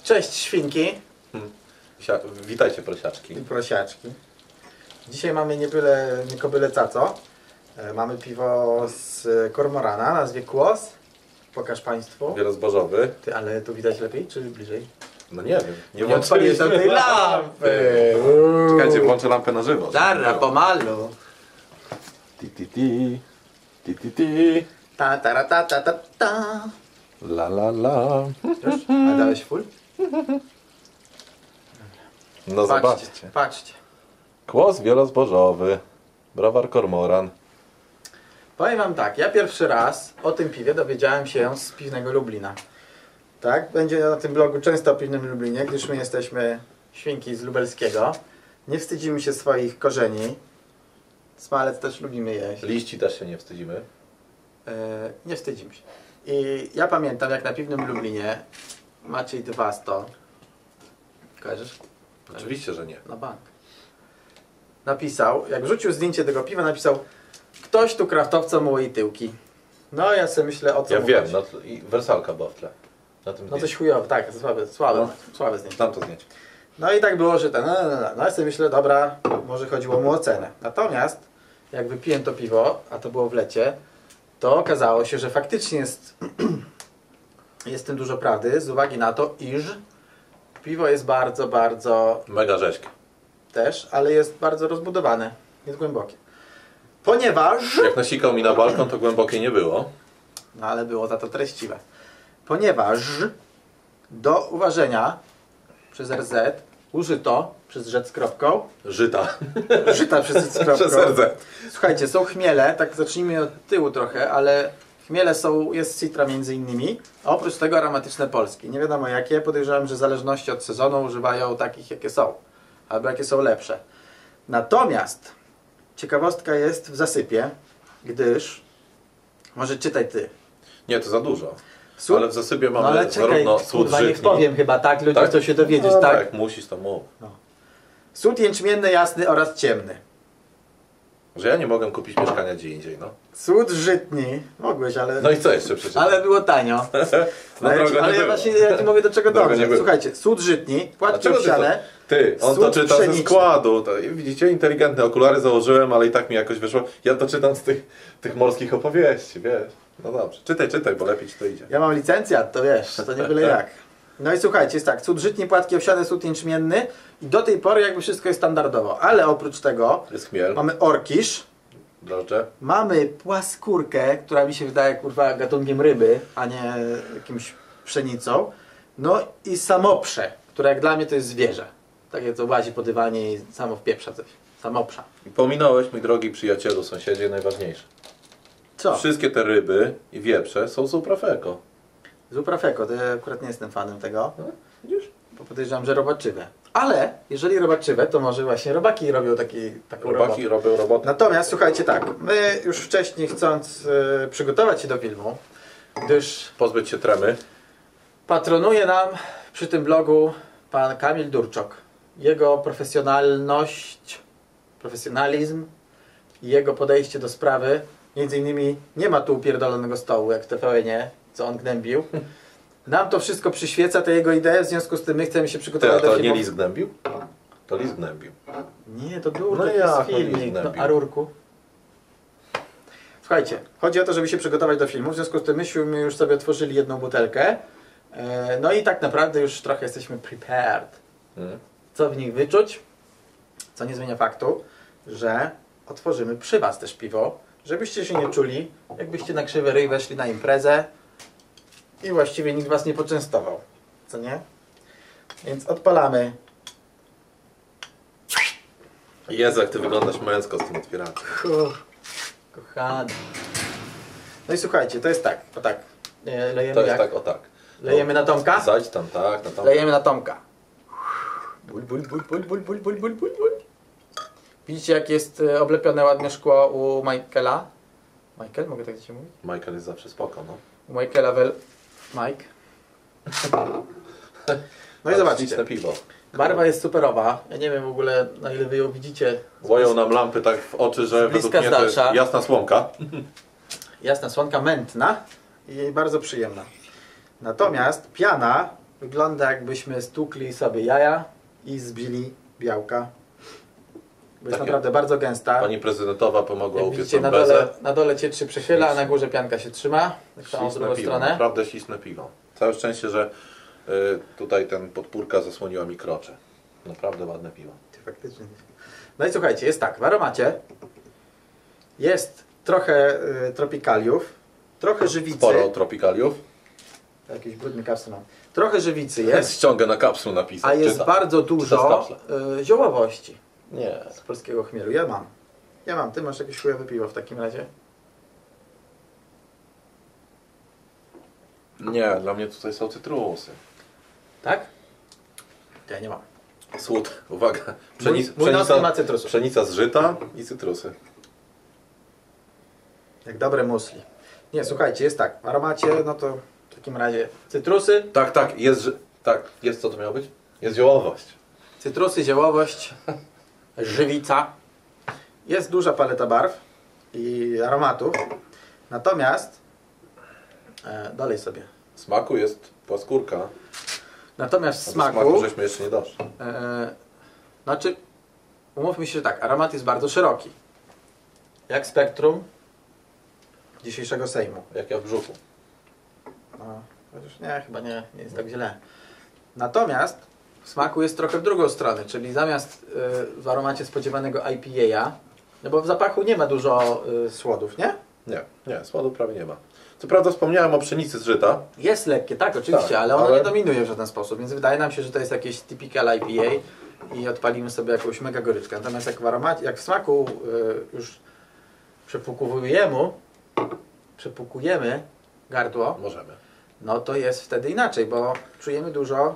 Cześć świnki Witajcie prosiaczki. i prosiaczki. Dzisiaj mamy nie kobyle caco. Mamy piwo z Kormorana, nazwie Kłos. Pokaż Państwu. Wielozbożowy. Ty, ale tu widać lepiej, czy bliżej? No nie wiem. Nie odpaliłeś tam tej lampy. Czekajcie, włączę lampę na żywo. Darra, pomalu. Ti ti ti. Ti ti ti. Ta ta ta ta ta ta. La la la. Już? A dałeś full? No zobaczcie. Patrzcie. Kłos wielozbożowy. Browar Kormoran. Powiem Wam tak, ja pierwszy raz o tym piwie dowiedziałem się z Piwnego Lublina. Tak, będzie na tym blogu często o Piwnym Lublinie, gdyż my jesteśmy świnki z lubelskiego. Nie wstydzimy się swoich korzeni. Smalec też lubimy jeść. Liści też się nie wstydzimy. Nie wstydzimy się. I ja pamiętam, jak na Piwnym Lublinie Maciej Dwasto, kojarzysz? Oczywiście, że nie. Na bank. Napisał, jak wrzucił zdjęcie tego piwa, napisał: ktoś tu kraftowcom mojej tyłki. No ja sobie myślę, o co Ja mu wiem, chodzi. no i wersalka była w tle. Na tym No zdjęciu. coś chujowe, tak, słabe zdjęcie. Znam to zdjęcie. No i tak było, że no ja sobie myślę, dobra, może chodziło mu o cenę. Natomiast jak wypiłem to piwo, a to było w lecie, to okazało się, że faktycznie jest w tym dużo prawdy, z uwagi na to, iż piwo jest bardzo, bardzo Mega rzeźkie. też, ale jest bardzo rozbudowane, jest głębokie. Ponieważ... Jak nasikał mi na balkon, to głębokie nie było. No ale było za to treściwe. Ponieważ do uważenia przez RZ użyto przez rzecz z kropką, Żyta. użyta przez rzecz z kropką. Przez RZ. Słuchajcie, są chmiele, tak zacznijmy od tyłu trochę, ale chmiele są, jest citra między innymi, a oprócz tego aromatyczne polskie. Nie wiadomo jakie, podejrzewam, że w zależności od sezonu używają takich jakie są, albo jakie są lepsze. Natomiast ciekawostka jest w zasypie, gdyż, może czytaj ty. Nie, to za dużo. Sól? Ale w zasypie mamy No ale czekaj, zarówno sód kurwa, niech żytni. powiem chyba, tak? Ludzie Tak? chcą się dowiedzieć, No, tak? tak, musisz to mów. Sód jęczmienny, jasny oraz ciemny. Że ja nie mogę kupić mieszkania gdzie indziej, no. Sód żytni, mogłeś, ale... No i co jeszcze przecież? Ale było tanio. No ale drogo nie ale ja było. właśnie ja ci mówię do czego Drogo nie dążę. było. Słuchajcie, sód żytni, płatki Dlaczego ty owsiane, Ty, on to sód czyta ze pszeniczny. składu. To, widzicie, inteligentne okulary założyłem, ale i tak mi jakoś wyszło. Ja to czytam z tych morskich opowieści, wiesz. No dobrze, czytaj, bo lepiej ci to idzie. Ja mam licencjat, to wiesz, to nie byle jak. No i słuchajcie, jest tak, sód żytni, płatki owsiane, sód jęczmienny i do tej pory jakby wszystko jest standardowo. Ale oprócz tego Jest chmiel, mamy orkisz, drożdże. mamy płaskórkę, która mi się wydaje kurwa gatunkiem ryby, a nie jakimś pszenicą. No i samoprze, która jak dla mnie to jest zwierzę. Takie co łazi po dywanie i samo wpieprza coś. Samoprza. I pominąłeś, mój drogi przyjacielu, sąsiedzie, najważniejsze. Co? Wszystkie te ryby i wieprze są z uprafeko. Zuprafeko, to ja akurat nie jestem fanem tego. No, widzisz? Bo podejrzewam, że robaczywe. Ale jeżeli robaczywe, to może właśnie robaki robią taką robotę. Robaki robią robotę. Natomiast słuchajcie tak, my już wcześniej chcąc przygotować się do filmu, gdyż Pozbyć się tremy. patronuje nam przy tym blogu pan Kamil Durczok. Jego profesjonalizm i jego podejście do sprawy, między innymi nie ma tu upierdolonego stołu jak w TVN-ie, co on gnębił. Nam to wszystko przyświeca, te jego idee, w związku z tym my chcemy się Ty, przygotować a do to filmu. nie lis gnębił? To lis gnębił. Nie, to Durczok No jest jak, no filmik, nie no, gnębił. a Rurku? Słuchajcie, chodzi o to, żeby się przygotować do filmu, w związku z tym myśmy już sobie otworzyli jedną butelkę. No i tak naprawdę już trochę jesteśmy prepared. Co w nich wyczuć? Co nie zmienia faktu, że otworzymy przy Was też piwo, żebyście się nie czuli, jakbyście na krzywy ryj weszli na imprezę i właściwie nikt Was nie poczęstował. Co nie? Więc odpalamy. Jezu, jak ty wyglądasz męsko z tym otwieraniem. Kochany. No i słuchajcie, to jest tak, o tak. Lejemy To jest jak? tak, o tak. Lejemy na Tomka? Zajdź tam, tak, na tam. Lejemy na Tomka. Bul, bul, bul, bul, bul, bul, bul, bul, bul, bul. Widzicie jak jest oblepione ładne szkło u Michaela? Michael? Mogę tak się mówić? Michael jest zawsze spoko, no. U Michaela Mike. No i Ale zobaczcie. śliczne piwo. Barwa jest superowa. Ja nie wiem w ogóle na ile wy ją widzicie. Łoją nam lampy tak w oczy, że według bliska, mnie z to jest dalsza. jasna słomka. Jasna słonka, mętna i bardzo przyjemna. Natomiast piana wygląda jakbyśmy stukli sobie jaja i zbili białka. Bo jest Tak, naprawdę bardzo gęsta. Pani prezydentowa pomogła Jak upiec widzicie, bezę. na dole ciecz się przechyla, a na górze pianka się trzyma. Tak samo w Ślisne drugą piwo, stronę. naprawdę ślisne piwo. Całe szczęście, że tutaj ten podpórka zasłoniła mi krocze. Naprawdę ładne piwo. Faktycznie. No i słuchajcie, jest tak, w aromacie jest trochę tropikaliów, trochę żywicy. Sporo tropikaliów. Jakiś brudny kapsuł mam. Trochę żywicy jest, Ściągę na kapsuł napisał. a jest Czyta. bardzo Czyta z dużo kapsla. ziołowości Nie. z polskiego chmielu. Ja mam. Ja mam. Ty masz jakieś chujowe piwo w takim razie? Nie, dla mnie tutaj są cytrusy. Tak? Ja nie mam. Słód, uwaga. Mój nos nie ma cytrusów. Pszenica zżyta i cytrusy. Jak dobre musli. Nie, słuchajcie, jest tak. W aromacie, no to w takim razie cytrusy. Tak, jest co to miało być? Jest ziołowość. Cytrusy, ziołowość, żywica. Jest duża paleta barw i aromatów. Natomiast dalej sobie. W smaku jest płaskórka. Natomiast w Do smaku, żeśmy jeszcze nie doszli. znaczy, umówmy się, że tak, aromat jest bardzo szeroki. Jak spektrum dzisiejszego Sejmu. Jak ja w brzuchu. No, chociaż nie, chyba nie jest tak źle. Natomiast w smaku jest trochę w drugą stronę, czyli zamiast w aromacie spodziewanego IPA, no bo w zapachu nie ma dużo słodów, nie? Nie, słodu prawie nie ma. Co prawda wspomniałem o pszenicy zżyta. Jest lekkie, tak, oczywiście, Tak, ale ono ale- nie dominuje w żaden sposób, więc wydaje nam się, że to jest jakieś typical IPA i odpalimy sobie jakąś mega goryczkę. Natomiast jak w aromacie, jak w smaku już przepukujemy gardło, Możemy. no to jest wtedy inaczej, bo czujemy dużo.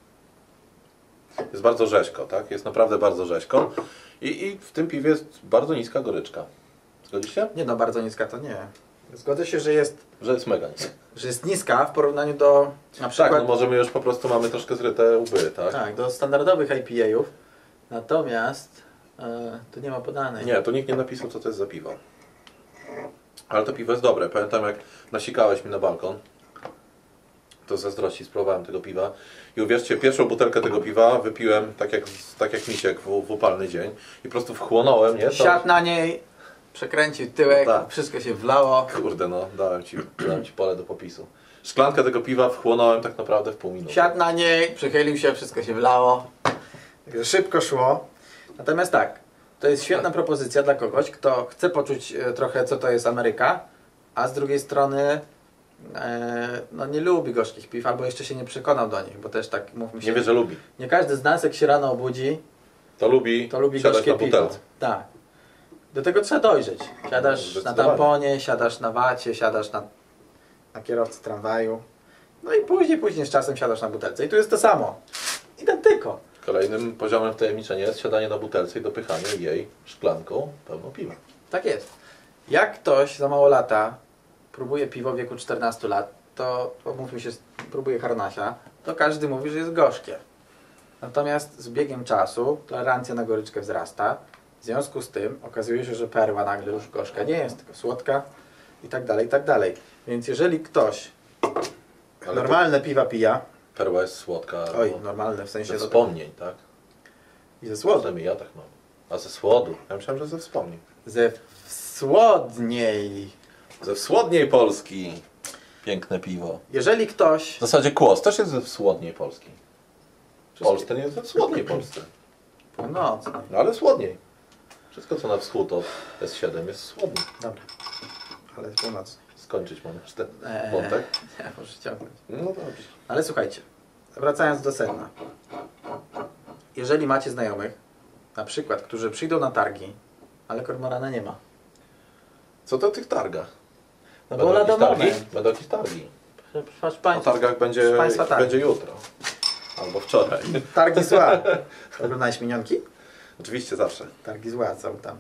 Jest bardzo rzeźko, tak? Jest naprawdę bardzo rzeźko. I w tym piwie jest bardzo niska goryczka. Zgodzisz się? Nie no, bardzo niska to nie. Zgodzę się, że jest Mega niska. niska w porównaniu do na przykład Tak, no możemy już po prostu mamy troszkę zryte łby, tak? tak, do standardowych IPA-ów. Natomiast tu nie ma podanej. Nie, tu nikt nie napisał, co to jest za piwo. Ale to piwo jest dobre. Pamiętam, jak nasikałeś mi na balkon, to z zazdrości spróbowałem tego piwa. I uwierzcie, pierwszą butelkę tego piwa wypiłem tak jak misiek w upalny dzień. I po prostu wchłonąłem, nie? To... Siadł na niej, przekręcił tyłek, No tak. wszystko się wlało. Kurde, no, dałem ci pole do popisu. Szklankę tego piwa wchłonąłem tak naprawdę w pół minuty. Siadł na niej, przychylił się, wszystko się wlało. Także szybko szło. Natomiast tak, to jest świetna propozycja dla kogoś, kto chce poczuć trochę, co to jest Ameryka, a z drugiej strony no nie lubi gorzkich piw, albo jeszcze się nie przekonał do nich, bo też tak mówmy się. Nie wie, że lubi. Nie każdy z nas, jak się rano obudzi, To lubi siadać siadać na na piwo. butelce. Tak. Do tego trzeba dojrzeć. Siadasz na Zdecydowanie. tamponie, siadasz na wacie, siadasz na kierowcy tramwaju. No i później z czasem siadasz na butelce. I tu jest to samo. Identyko. Kolejnym poziomem wtajemniczenia jest siadanie na butelce i dopychanie jej szklanką pełną piwa. Tak jest. Jak ktoś za mało lata próbuje piwo w wieku 14 lat, to mówmy się, próbuje harnasia, to każdy mówi, że jest gorzkie. Natomiast z biegiem czasu tolerancja na goryczkę wzrasta. W związku z tym okazuje się, że perła nagle już gorzka nie jest, tylko słodka i tak dalej, i tak dalej. Więc jeżeli ktoś Ale normalne piwa pija, perła jest słodka. oj, albo normalne w sensie ze do wspomnień, tak? i ze słodu. Przynajmniej ja tak mam. A ze słodu? Ja myślałem, że ze wspomnień. Ze słodniej. Ze wschodniej Polski. Piękne piwo. Jeżeli ktoś... W zasadzie kłos też jest ze wschodniej Polski. Polsce nie jest ze wschodniej Polsce. Północnej. No ale wschodniej. Wszystko co na wschód od S7 jest wschodnie. Dobra. Ale jest północnej. Skończyć mam już ten wątek. Nie, możesz ciągnąć. No dobrze. Ale słuchajcie, wracając do sedna. Jeżeli macie znajomych, na przykład, którzy przyjdą na targi, ale kormorana nie ma. Co to o tych targach? No bo lada jakieś targi? moment. Będą jakieś targi. Proszę O Państwa, targach proszę Państwa, tak. będzie jutro. Albo wczoraj. Targi zła. Oglądałeś Minionki? Oczywiście zawsze. Targi zła są tam.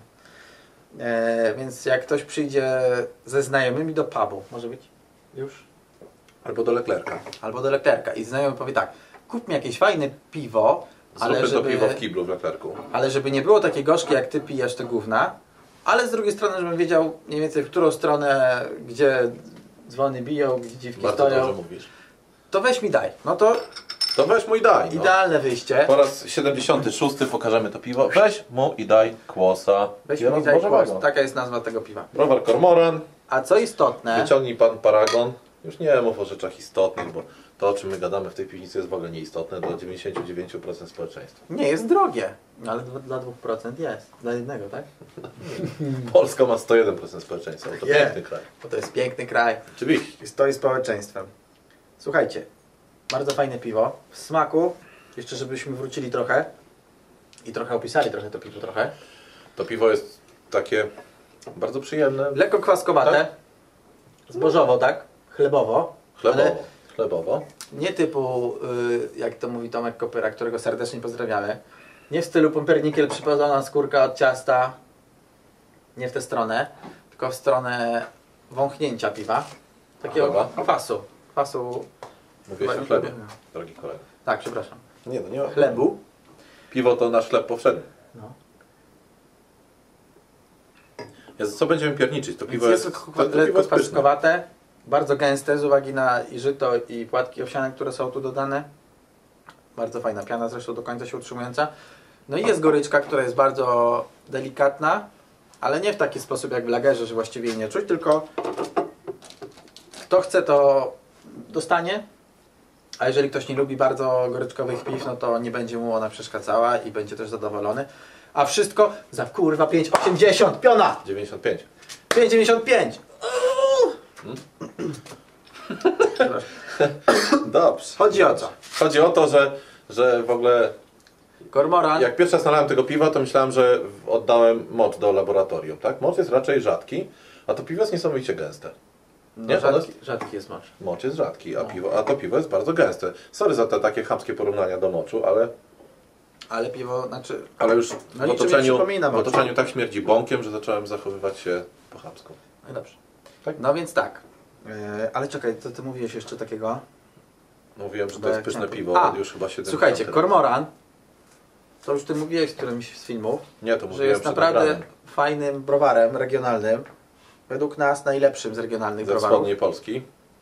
Więc jak ktoś przyjdzie ze znajomymi do pubu, może być już? Albo do Leclerca. Albo do Leclerca i znajomy powie tak, kup mi jakieś fajne piwo, Zróbmy to piwo w kiblu w Leclercu. ale żeby nie było takie gorzkie, jak ty pijesz te gówna, ale z drugiej strony, żebym wiedział mniej więcej w którą stronę, gdzie dzwony biją, gdzie dziwki Bardzo stoją, dobrze mówisz. to weź mi daj. No to To weź mu i daj. No. Idealne wyjście. Po raz 76 pokażemy to piwo. Weź mu i daj kłosa. Weź mi daj głos. Taka jest nazwa tego piwa. Browar Kormoran. A co istotne... Wyciągnij pan paragon. Już nie mów o rzeczach istotnych, bo to, o czym my gadamy w tej piwnicy, jest w ogóle nieistotne dla 99% społeczeństwa. Nie jest drogie, ale dla 2% jest. Dla jednego, tak? Polska ma 101% społeczeństwa, bo to piękny kraj. Bo to jest piękny kraj. Oczywiście. I stoi społeczeństwem. Słuchajcie, bardzo fajne piwo. W smaku, jeszcze żebyśmy wrócili trochę i trochę opisali trochę to piwo trochę. To piwo jest takie bardzo przyjemne. Lekko kwaskowate. Tak? Zbożowo, tak? Chlebowo. Chlebowo. Ale Chlebowo. nie typu, jak to mówi Tomek Kopyra, którego serdecznie pozdrawiamy. Nie w stylu pumpernikiel, przypalona skórka od ciasta. Nie w tę stronę, tylko w stronę wąchnięcia piwa. Takiego kwasu. Kwasu. Mówię o chlebie, drogi kolego. Tak, przepraszam. Nie, no nie ma Chlebu. Piwo to nasz chleb powszedni. No. Co będziemy pierniczyć? To Więc piwo jest to lekko pyszne. kwaskowate, bardzo gęste z uwagi na i żyto i płatki owsiane, które są tu dodane. Bardzo fajna piana, zresztą do końca się utrzymująca. No i jest goryczka, która jest bardzo delikatna, ale nie w taki sposób jak w lagerze, że właściwie jej nie czuć, tylko kto chce, to dostanie. A jeżeli ktoś nie lubi bardzo goryczkowych piw, no to nie będzie mu ona przeszkadzała i będzie też zadowolony. A wszystko za kurwa 5,80 piona! 95. 5,95! Dobrze. Chodzi o co? Chodzi o to, że w ogóle Kormoran. jak pierwszy raz nalałem tego piwa, to myślałem, że oddałem mocz do laboratorium, tak? Mocz jest raczej rzadki, a to piwo jest niesamowicie gęste. No, Nie? rzadki jest mocz. Mocz jest rzadki, a to piwo jest bardzo gęste. Sorry za te takie chamskie porównania do moczu, Ale piwo, znaczy... ale już No w przypomina w otoczeniu tak śmierdzi bąkiem, że zacząłem zachowywać się po chamsku. No dobrze. Tak? No więc tak. Ale czekaj, to ty mówiłeś jeszcze takiego... Mówiłem, że to Bo jest jak pyszne chciałem- piwo, A, już chyba 70. Słuchajcie, Kormoran, to już ty mówiłeś w którymś z filmów, Nie, to że mówiłem jest przed naprawdę nagraniem. fajnym browarem regionalnym. Według nas najlepszym z regionalnych Ze browarów. wschodniej Polski.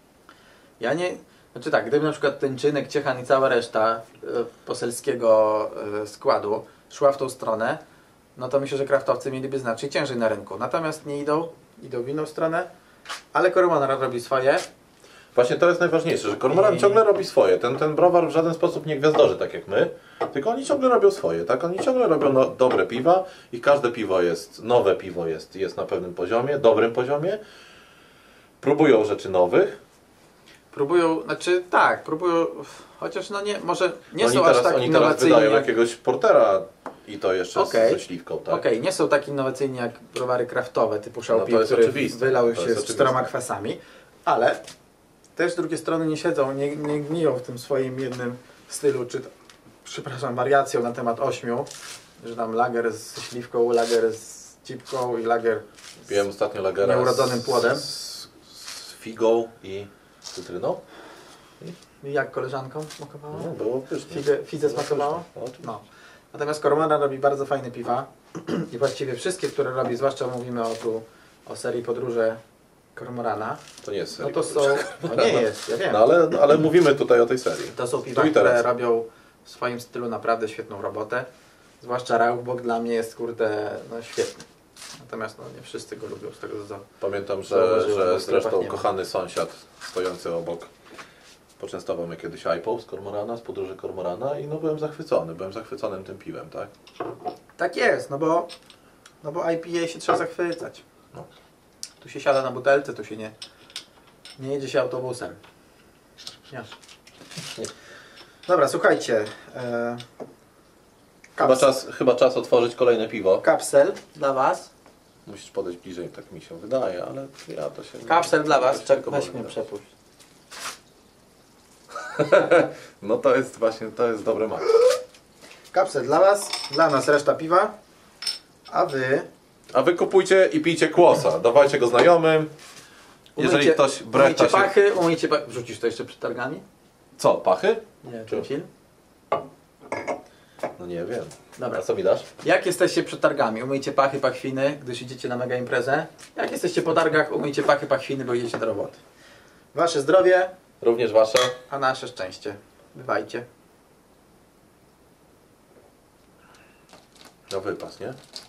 Ja nie... Znaczy tak, gdyby na przykład Tęczynek, Ciechan i cała reszta poselskiego składu szła w tą stronę, no to myślę, że kraftowcy mieliby znacznie ciężej na rynku. Natomiast nie idą w inną stronę, ale Kormoran robi swoje. Właśnie to jest najważniejsze, że Kormoran ciągle robi swoje. Ten browar w żaden sposób nie gwiazdorzy tak jak my, tylko oni ciągle robią swoje, tak? Oni ciągle robią dobre piwa i każde piwo jest, nowe piwo jest na pewnym poziomie, dobrym poziomie. Próbują rzeczy nowych. Próbują, znaczy tak, próbują, chociaż no nie, może nie Oni są teraz, aż tak oni teraz innowacyjni wydają jak... jakiegoś portera i to jeszcze Okej. ze śliwką, tak? Okej, nie są tak innowacyjni jak browary kraftowe typu No Szałpi, to jest który oczywiste. wylał To się jest z 4 oczywiste. kwasami, ale też z drugiej strony nie siedzą, nie gniją w tym swoim jednym stylu, przepraszam, wariacją na temat 8, że tam lager z śliwką, lager z cipką i lager Piłem ostatnio lagera nieurodzonym płodem. z figą i cytryną. Jak koleżanką smakowało? No, było pysznie. Fidze smakowało? No, oczywiście. No. Natomiast Kormoran robi bardzo fajne piwa i właściwie wszystkie, które robi, zwłaszcza mówimy o serii Podróże Kormorana, To nie jest no seria. to są, no nie jest, ja wiem, No ale mówimy tutaj o tej serii. to są piwa, Tu i które teraz. robią w swoim stylu naprawdę świetną robotę, zwłaszcza Rauchbock dla mnie jest kurde, no świetny. Natomiast no, nie wszyscy go lubią z tego co... Pamiętam, Zauważyłem, że bo w sklepach zresztą nie ma. kochany sąsiad stojący obok poczęstował mnie kiedyś IPą z Kormorana, z podróży Kormorana i no byłem zachwyconym tym piwem, tak? Tak jest, no bo IPA się trzeba zachwycać. No. Tu się siada na butelce, tu się nie jedzie się autobusem. Nie. Dobra, słuchajcie. Chyba czas otworzyć kolejne piwo. Kapsel dla Was. Musisz podejść bliżej, tak mi się wydaje, ale ja to się... Kapsel dla Was. to się tylko Weź powiem, mnie tak. przepuść. No to jest właśnie, to jest dobre mak. Kapsel dla Was, dla nas reszta piwa. A Wy kupujcie i pijcie kłosa. Dawajcie go znajomym. Jeżeli ktoś brechta umyjcie się... pachy, umyjcie pachy. Wrzucisz to jeszcze przed targami? Co, pachy? Nie, Czy- ten film. No nie wiem. Dobra. A co mi dasz? Jak jesteście przed targami? Umyjcie pachy, pachwiny, gdyż idziecie na mega imprezę. Jak jesteście po targach? Umyjcie pachy, pachwiny, bo idziecie do roboty. Wasze zdrowie, Również wasze. a nasze szczęście. Bywajcie. Na wypas, nie?